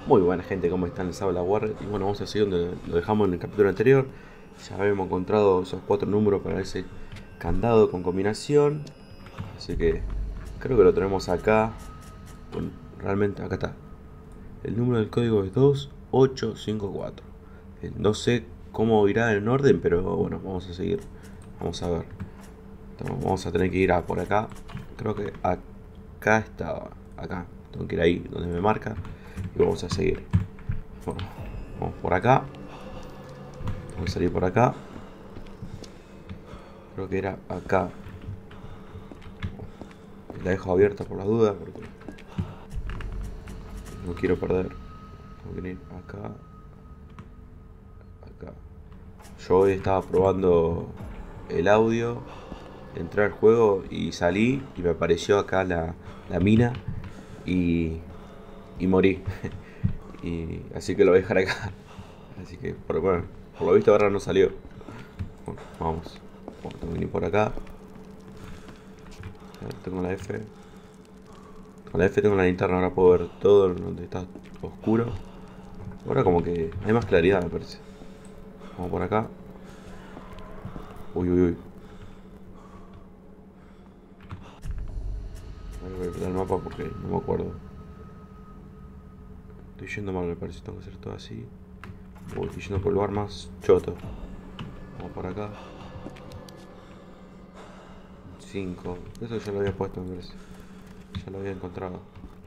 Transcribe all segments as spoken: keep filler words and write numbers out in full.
Muy buena gente, ¿cómo están? Les habla Warren. Y bueno, vamos a seguir donde lo dejamos en el capítulo anterior. Ya habíamos encontrado esos cuatro números para ese candado con combinación. Así que creo que lo tenemos acá. Bueno, realmente acá está. El número del código es dos ocho cinco cuatro. Eh, No sé cómo irá en orden, pero bueno, vamos a seguir. Vamos a ver. Entonces, vamos a tener que ir a por acá. Creo que acá estaba. Acá. Tengo que ir ahí donde me marca. Y vamos a seguir. Bueno, vamos por acá. Vamos a salir por acá. Creo que era acá. La dejo abierta por la duda porque no quiero perder. Tengo que venir acá. Acá. Yo hoy estaba probando el audio. Entré al juego y salí. Y me apareció acá la, la mina. Y, y morí. Y así que lo voy a dejar acá. Así que, por, bueno, por lo visto ahora no salió. Bueno, vamos. Bueno, tengo que venir por acá. Tengo la F. Con la F tengo la linterna, ahora puedo ver todo donde está oscuro. Ahora como que hay más claridad, me parece. Vamos por acá. Uy, uy, uy. Voy a ver el mapa porque no me acuerdo. Estoy yendo mal, me parece. Tengo que hacer todo así. Uy, estoy yendo por el lugar más choto. Vamos por acá. Cinco. Eso ya lo había puesto, me parece. Ya lo había encontrado.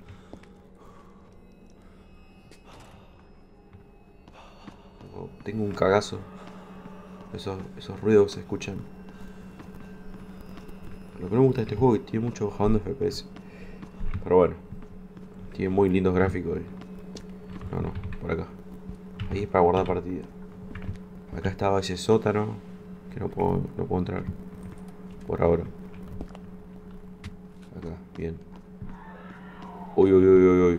Tengo, tengo un cagazo. Esos, esos ruidos se escuchan. Lo que no me gusta de este juego es que tiene mucho bajón de F P S. Pero bueno, tiene muy lindos gráficos. eh. No, no, por acá. Ahí es para guardar partida. Acá estaba ese sótano que no puedo, no puedo entrar. Por ahora. Acá, bien. Uy, uy, uy, uy, uy.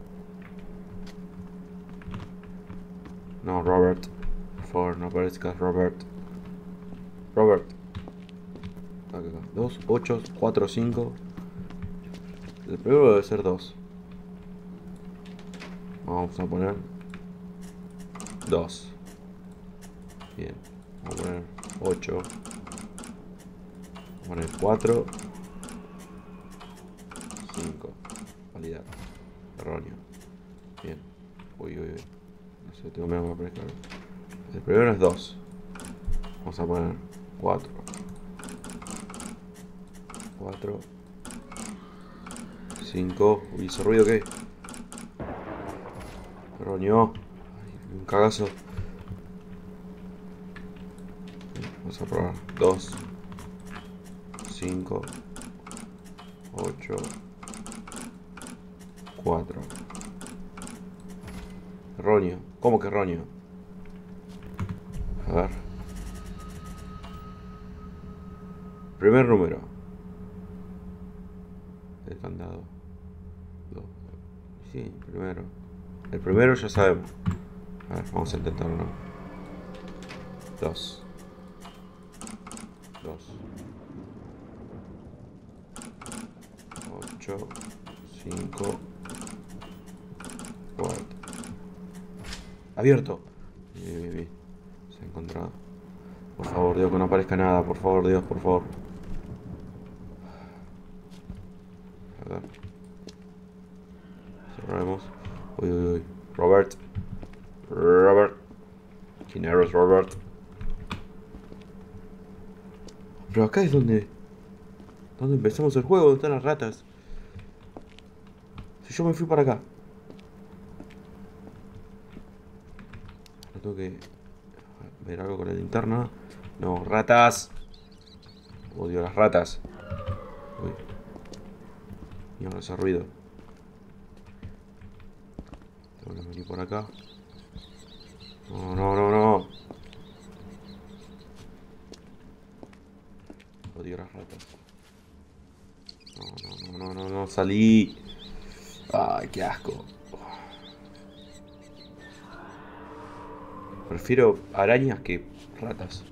No, Robert. Por favor, no aparezcas, Robert. Robert. Acá, acá. dos, ocho, cuatro, cinco. El primero debe ser dos. Vamos a poner dos. Bien. Vamos a poner ocho. Vamos a poner cuatro. cinco. Validar. Erróneo. Bien. Uy, uy, uy. No sé, tengo miedo que me aparezca. El primero es dos. Vamos a poner cuatro. cuatro. cinco. Uy, ¿ese ruido qué? Erróneo. Ay, un cagazo. Vamos a probar. dos. cinco. ocho. cuatro. Erróneo. ¿Cómo que erróneo? A ver. Primer número. El candado. Dos. Sí, primero. El primero ya sabemos. A ver, vamos a intentarlo, ¿no? Dos. Dos. Ocho. Cinco. Cuatro. Abierto. Bien, bien, bien. Se ha encontrado. Por favor, Dios, que no aparezca nada. Por favor, Dios, por favor. A ver. Cerramos. Uy, uy, uy. Robert. Robert. ¿Quién eres, Robert? Pero acá es donde... Donde empezamos el juego, donde están las ratas. Si yo me fui para acá. No tengo que... ver algo con la linterna. No, ratas. Odio las ratas. Uy. Mierda, ese ruido. Tengo que venir por acá. No, no, no, no. Odio las ratas. No, no, no, no, no, no. Salí. Ay, qué asco. Prefiero arañas que ratas.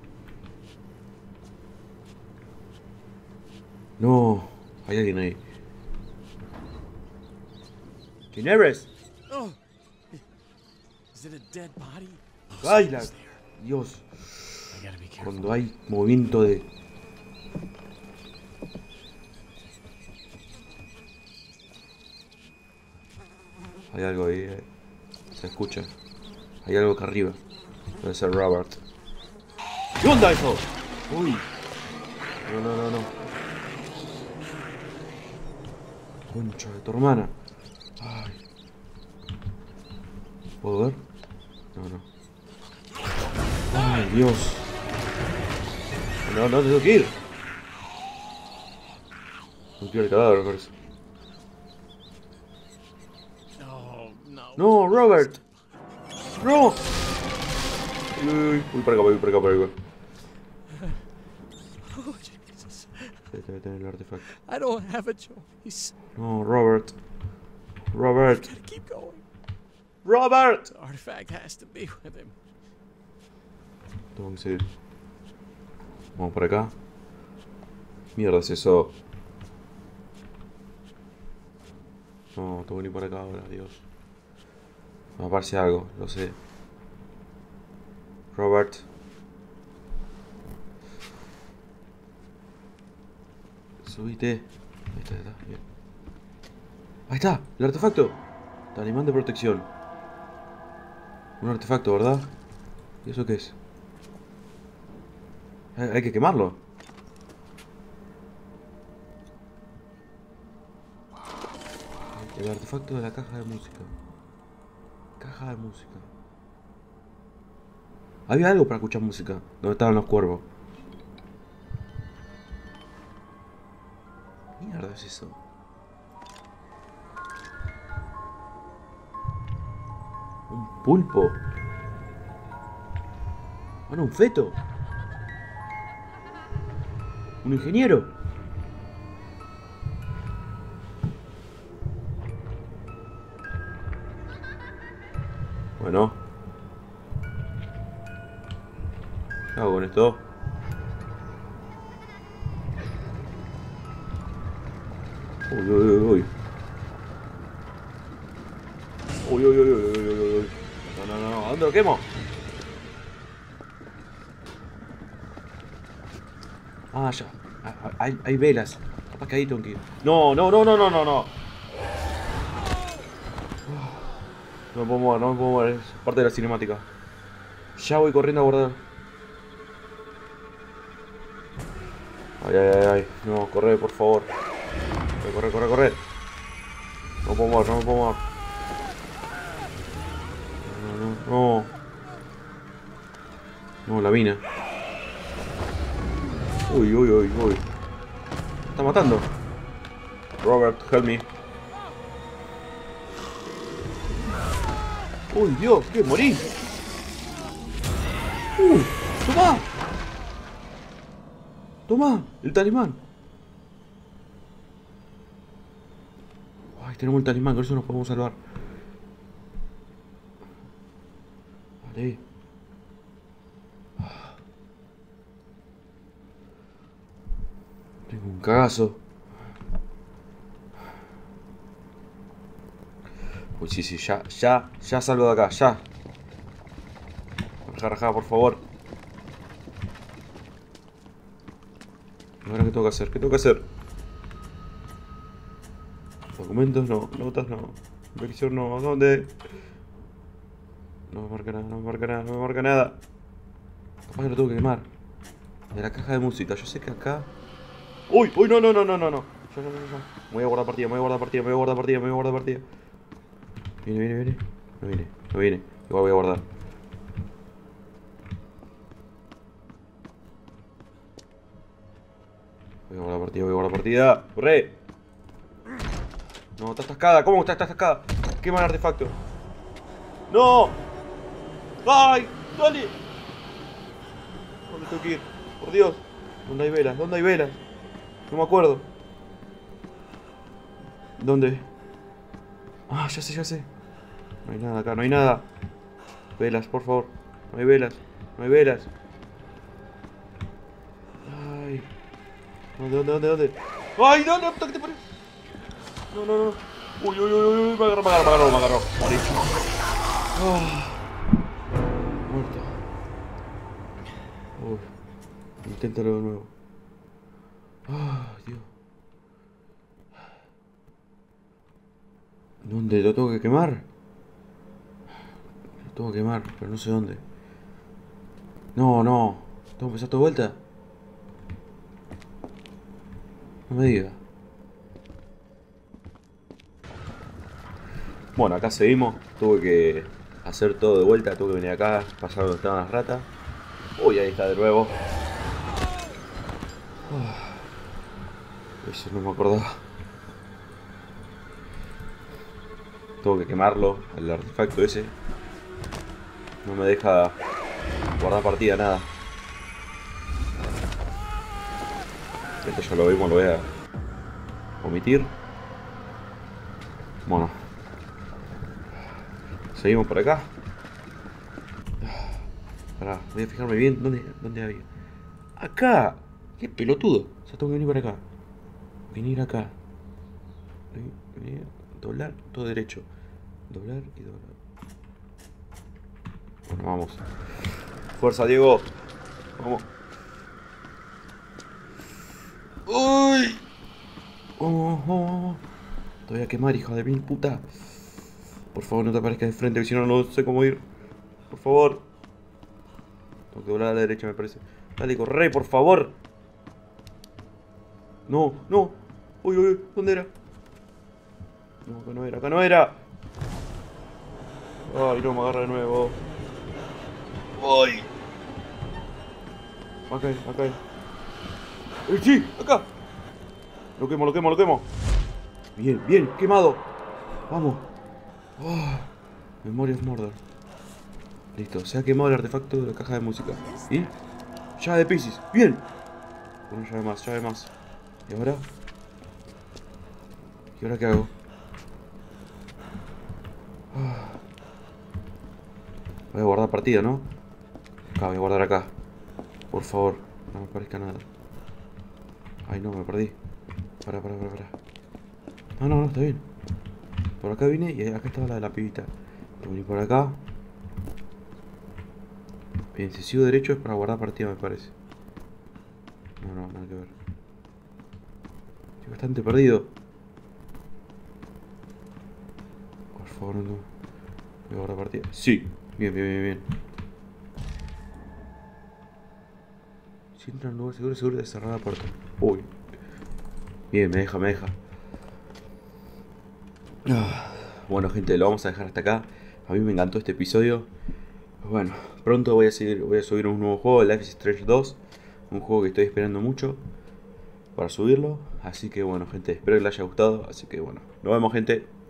No, hay alguien ahí. ¿Quién eres? ¡Baila! Dios. Cuando hay movimiento de... Hay algo ahí, eh. Se escucha. Hay algo acá arriba. Debe ser Robert. ¿Qué onda eso? Uy. No, no, no, no. Concha de tu hermana. Ay. ¿Puedo ver? No, no. Ay, Dios. No, no, tengo que ir. No quiero el cadáver, parece. No, Robert. No. Uy, voy para acá, voy para acá, para acá. Debe tener el artefacto. I don't have a choice. No, Robert. Robert. Gotta keep going. Robert. The artifact has to be with him. Tengo que seguir. Vamos para acá. Mierda es eso. No, tengo que ir para acá ahora, Dios. Me aparece algo, lo sé. Robert. Subite. Ahí está, ahí está, bien. Ahí está, el artefacto. Talismán de protección. Un artefacto, ¿verdad? ¿Y eso qué es? Hay, hay que quemarlo. El artefacto de la caja de música. Caja de música. Había algo para escuchar música. Donde estaban los cuervos. ¿Qué mierda es eso? Un pulpo. Bueno, un feto. Un ingeniero. Bueno. ¿Qué hago con esto? Uy, uy, uy, uy. Uy, uy, uy, uy, uy, uy, uy. No, no, no, ¿a dónde lo quemo? Ah, ya. Hay, hay velas. Capaz que ahí tengo que ir. No, no, no, no, no, no, no. No me puedo mover, no me puedo mover. Es parte de la cinemática. Ya voy corriendo a guardar. Ay, ay, ay, ay. No, corre, por favor. Corre, corre, corre. No me puedo mover, no me puedo mover. No, no, no. No, la mina. Uy, uy, uy, uy. Me está matando. Robert, help me. Uy, Dios, ¿qué? Morí. Uh, toma. Toma, el talismán. Ay, tenemos el talismán, con eso nos podemos salvar. Vale. Tengo un cagazo. Uy, sí, sí, ya, ya, ya salgo de acá, ya. Rajá, rajá, por favor. Ahora, ¿qué tengo que hacer? ¿Qué tengo que hacer? Documentos no, notas no. Inspección no, ¿dónde? No me marca nada, no me marca nada, no me marca nada. Capaz que lo tengo que quemar. De la caja de música, yo sé que acá... ¡Uy! ¡Uy! No, no, no, no, no, no. Ya, ya, ya, ya. Me voy a guardar partida, me voy a guardar partida, me voy a guardar partida, me voy a guardar partida. Viene, viene, viene. No viene, no viene. Igual voy a guardar. Voy a guardar partida, voy a guardar partida. ¡Corre! No, está atascada. ¿Cómo está, está atascada? Quema el artefacto. ¡No! ¡Ay! ¡Dale! ¿Dónde tengo que ir? Por Dios. ¿Dónde hay velas? ¿Dónde hay velas? No me acuerdo. ¿Dónde? Ah, ya sé, ya sé. No hay nada acá, no hay nada. Velas, por favor. No hay velas. No hay velas. Ay. ¿Dónde, dónde, dónde, dónde? ¡Ay, dónde! ¿Qué te pones? No, no, no. Uy, uy, uy, uy. Me agarró, me agarró, me agarró, me agarró. Morí. Oh. Uy, inténtalo de nuevo. Ah, Dios. ¿Dónde lo tengo que quemar? Lo tengo que quemar, pero no sé dónde. No, no. ¿Tengo que empezar todo de vuelta? No me diga. Bueno, acá seguimos. Tuve que hacer todo de vuelta. Tuve que venir acá, pasar donde estaban las ratas. Uy, ahí está de nuevo. Eso no me acordaba. Tengo que quemarlo, el artefacto ese. No me deja guardar partida, nada. Esto ya lo vimos, lo voy a omitir. Bueno. Seguimos por acá. Pará, voy a fijarme bien dónde, dónde había. ¡Acá! ¡Qué pelotudo! O sea, tengo que venir para acá. Venir acá. Venir, doblar, todo derecho. Doblar y doblar. Bueno, vamos. Fuerza, Diego. Vamos. ¡Uy! Vamos, vamos, vamos. Te voy a quemar, hija de mil puta. Por favor, no te aparezcas de frente, que si no, no sé cómo ir. Por favor. Tengo que doblar a la derecha, me parece. Dale, corre, por favor. No, no. Uy, uy, uy, ¿dónde era? No, acá no era, acá no era. Ay, no, me agarra de nuevo. Ay. Acá, acá. ¡Eh, sí! ¡Acá! Lo quemo, lo quemo, lo quemo. Bien, bien, quemado. Vamos. Oh, Memory of Mordor. Listo, se ha quemado el artefacto de la caja de música. ¿Y? Llave de Pisces. Bien. Una llave más, llave más. ¿Y ahora? ¿Y ahora qué hago? Oh. Voy a guardar partida, ¿no? Acá, voy a guardar acá. Por favor, no me parezca nada. Ay, no, me perdí. Para, para, para, para. No, no, no, está bien. Por acá vine y acá estaba la de la pibita. Voy a venir por acá. Bien, si sigo derecho es para guardar partida, me parece. No, no, nada que ver. Estoy bastante perdido. Por favor, no. Voy a guardar partida. Sí. Bien, bien, bien, bien. Si entra en un lugar seguro, seguro de cerrar la puerta. Uy. Bien, me deja, me deja. Bueno, gente, lo vamos a dejar hasta acá. A mí me encantó este episodio. Bueno, pronto voy a seguir, voy a subir un nuevo juego, Life is Strange dos. Un juego que estoy esperando mucho para subirlo. Así que bueno, gente, espero que les haya gustado. Así que bueno, nos vemos, gente.